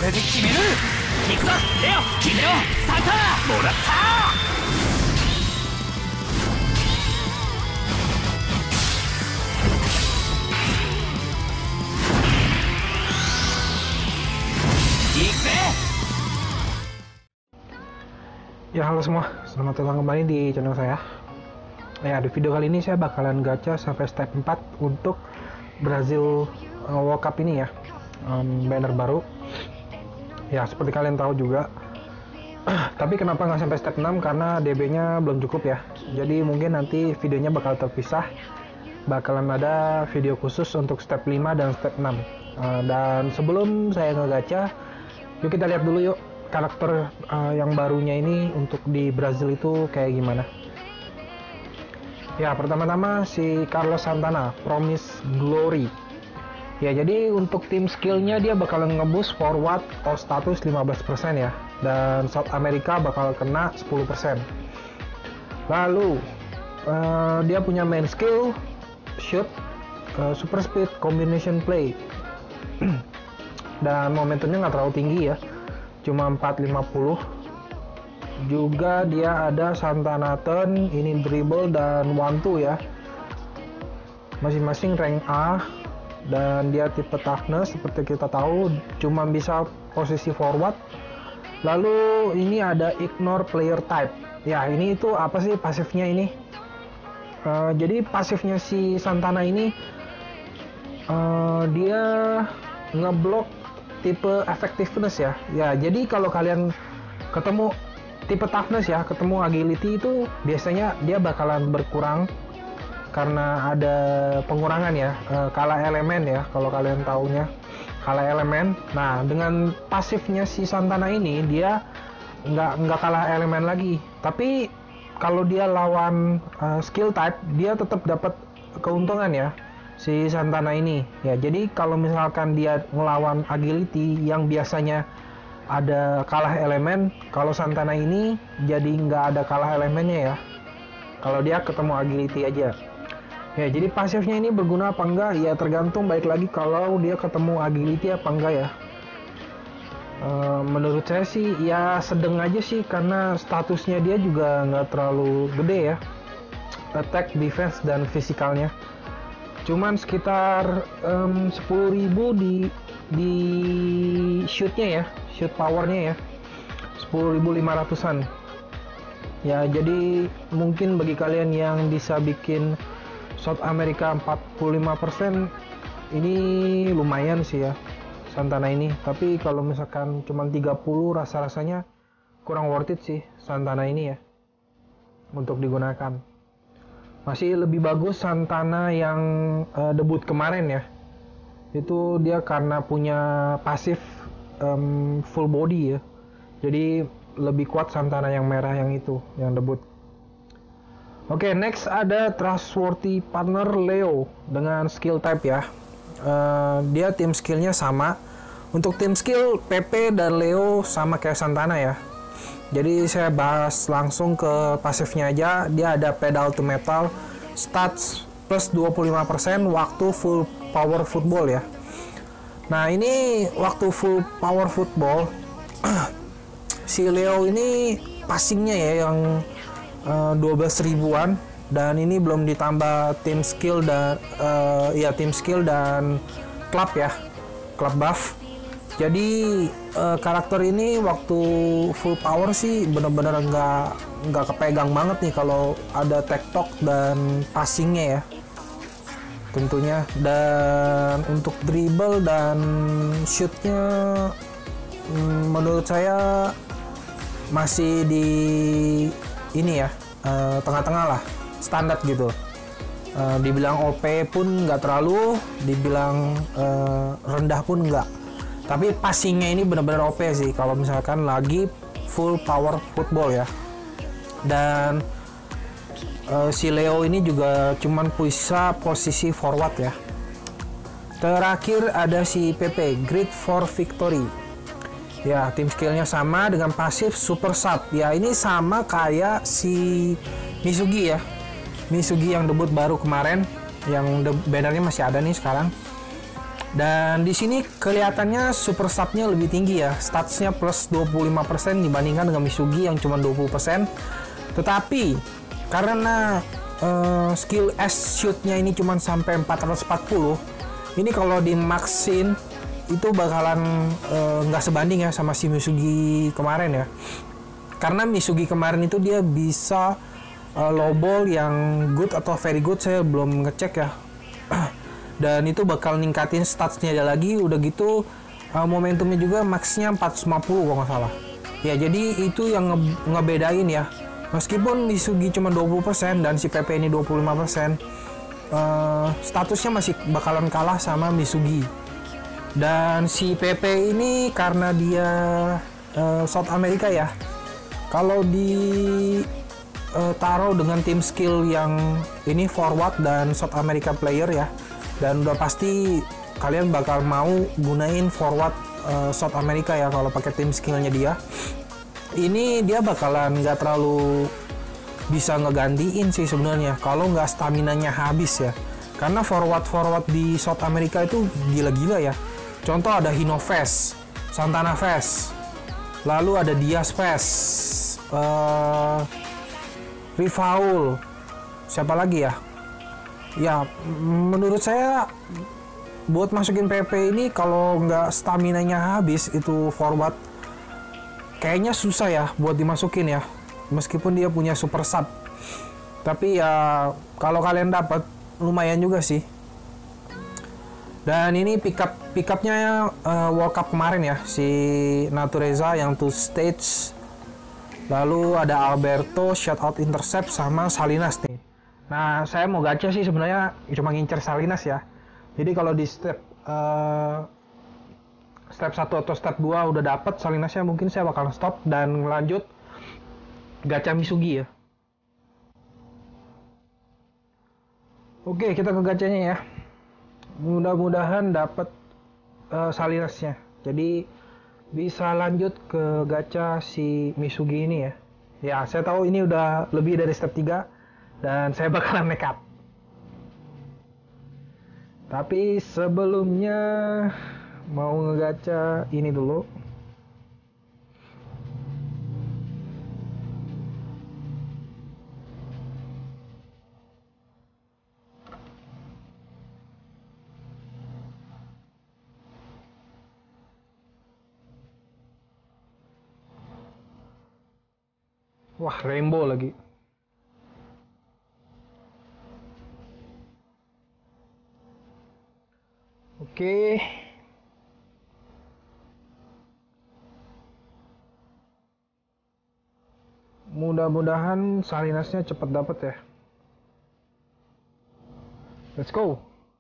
れで決める。行くぞレオ、決めろサンタナ。もらった行くぜ。 Ya halo semua, selamat datang kembali di channel saya. Ya di video kali ini saya bakalan gacha sampai step 4 untuk Brazil World Cup ini ya, banner baru. Ya seperti kalian tahu juga. Tapi kenapa nggak sampai step 6? Karena DB-nya belum cukup ya. Jadi mungkin nanti videonya bakal terpisah. Bakalan ada video khusus untuk step 5 dan step 6. Dan sebelum saya ngegacha, yuk kita lihat dulu yuk karakter yang barunya ini untuk di Brazil itu kayak gimana. Ya pertama-tama si Carlos Santana, Promise Glory. Ya jadi untuk tim skillnya dia bakalan ngeboost forward atau status 15% ya, dan South America bakal kena 10%. Lalu dia punya main skill shoot, super speed, combination play dan momentumnya nggak terlalu tinggi ya, cuma 450. Juga dia ada Santana Turn, ini dribble dan one two ya, masing-masing rank A, dan dia tipe toughness seperti kita tahu, cuma bisa posisi forward. Lalu ini ada ignore player type ya, ini itu apa sih pasifnya ini? Jadi pasifnya si Santana ini dia ngeblok tipe effectiveness ya. Ya, jadi kalau kalian ketemu tipe toughness ya, ketemu agility itu biasanya dia bakalan berkurang karena ada pengurangan ya, kalah elemen ya kalau kalian taunya, kalah elemen. Nah, dengan pasifnya si Santana ini dia nggak kalah elemen lagi. Tapi kalau dia lawan skill type, dia tetap dapat keuntungan ya si Santana ini ya. Jadi kalau misalkan dia ngelawan agility yang biasanya ada kalah elemen, kalau Santana ini jadi nggak ada kalah elemennya ya kalau dia ketemu agility aja ya. Jadi pasifnya ini berguna apa enggak ya, tergantung, baik lagi kalau dia ketemu agility apa enggak ya. Menurut saya sih ya sedang aja sih, karena statusnya dia juga nggak terlalu gede ya, attack, defense, dan fisikalnya cuman sekitar 10.000 di shootnya ya, shoot powernya ya 10.500an ya. Jadi mungkin bagi kalian yang bisa bikin South America 45% ini lumayan sih ya Santana ini. Tapi kalau misalkan cuma 30, rasa-rasanya kurang worth it sih Santana ini ya untuk digunakan. Masih lebih bagus Santana yang debut kemarin ya, itu dia karena punya pasif full body ya, jadi lebih kuat Santana yang merah yang itu, yang debut. Oke, next ada Trustworthy Partner Leo dengan skill type ya. Dia tim skillnya sama. Untuk tim skill PP dan Leo sama kayak Santana ya. Jadi saya bahas langsung ke pasifnya aja. Dia ada pedal to metal, stats plus 25% waktu full power football ya. Nah ini waktu full power football si Leo ini passingnya ya yang 12.000-an, dan ini belum ditambah tim skill dan tim skill dan club ya, club buff. Jadi karakter ini waktu full power sih bener-bener nggak kepegang banget nih kalau ada tektok dan passingnya ya tentunya. Dan untuk dribble dan shootnya menurut saya masih di ini ya, tengah-tengah lah, standar gitu. Dibilang OP pun nggak terlalu, dibilang rendah pun nggak. Tapi passingnya ini benar-benar OP sih kalau misalkan lagi full power football ya. Dan si Leo ini juga cuman bisa posisi forward ya. Terakhir ada si PP, Great for Victory. Ya, tim skillnya sama dengan pasif super sub. Ya, ini sama kayak si Misugi ya. Misugi yang debut baru kemarin, yang bannernya masih ada nih sekarang. Dan di sini kelihatannya super sub-nya lebih tinggi ya. Statsnya plus 25% dibandingkan dengan Misugi yang cuma 20%. Tetapi karena skill S shoot-nya ini cuma sampai 440, ini kalau di maxin itu bakalan nggak sebanding ya sama si Misugi kemarin ya. Karena Misugi kemarin itu dia bisa low ball yang good atau very good, saya belum ngecek ya. Dan itu bakal ningkatin statsnya dia lagi. Udah gitu momentumnya juga maxnya 450 kalau nggak salah ya. Jadi itu yang ngebedain ya. Meskipun Misugi cuma 20% dan si PP ini 25%, statusnya masih bakalan kalah sama Misugi. Dan si PP ini karena dia South America ya, kalau di taruh dengan tim skill yang ini forward dan South America player ya, dan udah pasti kalian bakal mau gunain forward South America ya kalau pakai tim skillnya dia. Ini dia bakalan nggak terlalu bisa ngegantiin sih sebenarnya kalau nggak staminanya habis ya. Karena forward di South America itu gila-gila ya. Contoh ada Hino Fest, Santana Fest, lalu ada Diaz Fest, Rifaul, siapa lagi ya? Ya, menurut saya buat masukin PP ini kalau nggak staminanya habis itu forward, kayaknya susah ya buat dimasukin ya. Meskipun dia punya super sub, tapi ya kalau kalian dapat lumayan juga sih. Dan ini pickupnya World Cup kemarin ya, si Natureza yang 2 stage. Lalu ada Alberto, shutout intercept, sama Salinas nih. Nah, saya mau gacha sih sebenarnya cuma ngincer Salinas ya. Jadi kalau di step 1 atau step 2 udah dapet Salinasnya, mungkin saya bakal stop dan lanjut gacha Misugi ya. Oke, kita ke gachanya ya. Mudah-mudahan dapet Salinasnya. Jadi bisa lanjut ke gacha si Misugi ini ya. Ya, saya tahu ini udah lebih dari step 3 dan saya bakalan nekat. Tapi sebelumnya mau ngegacha ini dulu. Wah, rainbow lagi. Oke. Mudah-mudahan Salinasnya cepat dapat ya. Let's go.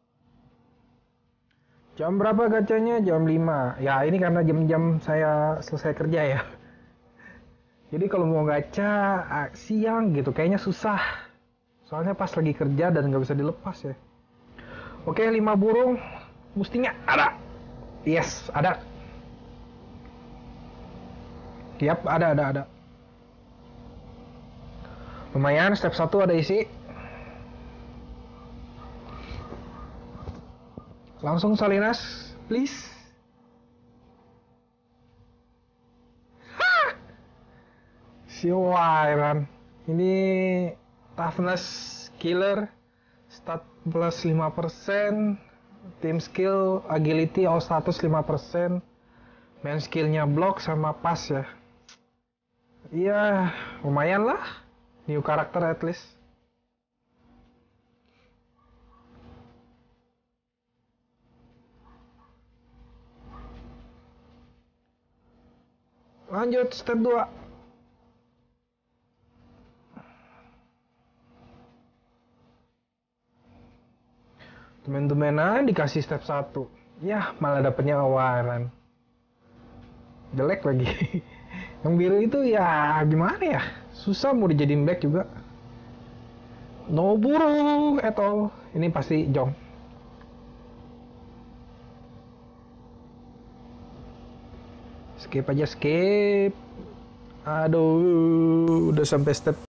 Jam berapa gacanya? Jam 5. Ya, ini karena jam-jam saya selesai kerja ya. Jadi kalau mau gacha siang gitu kayaknya susah. Soalnya pas lagi kerja dan nggak bisa dilepas ya. Oke, 5 burung. Mestinya ada. Yes, ada. Yap, ada. Lumayan, step 1 ada isi. Langsung Salinas, please. Si Wairan. Ini toughness killer, stat plus 5%, team skill, agility all status 5%, main skillnya block sama pass ya. Iya, lumayan lah. New karakter at least. Lanjut step 2. Temen-temenan dikasih step 1. Yah, malah dapetnya awaran. Jelek lagi. Yang biru itu ya gimana ya? Susah mau dijadiin back juga. No buru at all. Ini pasti Jong. Skip aja, skip. Aduh, udah sampai step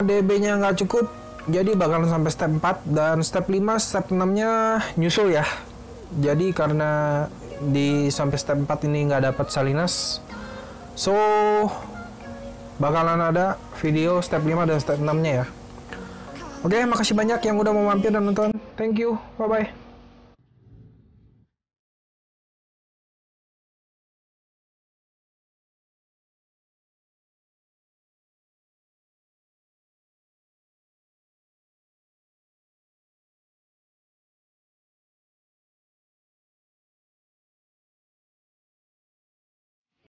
DB-nya nggak cukup, jadi bakalan sampai step 4 dan step 5, step 6-nya nyusul ya. Jadi karena di sampai step 4 ini nggak dapat Salinas, so bakalan ada video step 5 dan step 6-nya ya. Oke, makasih banyak yang udah mau mampir dan nonton. Thank you, bye-bye.